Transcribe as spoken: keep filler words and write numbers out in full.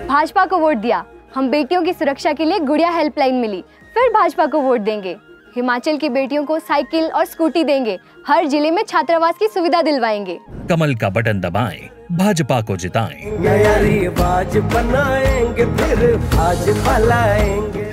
भाजपा को वोट दिया, हम बेटियों की सुरक्षा के लिए गुड़िया हेल्पलाइन मिली, फिर भाजपा को वोट देंगे। हिमाचल की बेटियों को साइकिल और स्कूटी देंगे, हर जिले में छात्रावास की सुविधा दिलवाएंगे। कमल का बटन दबाएं, भाजपा को जिताएं। नया रिवाज बनाएंगे, फिर भाजपा लाएंगे।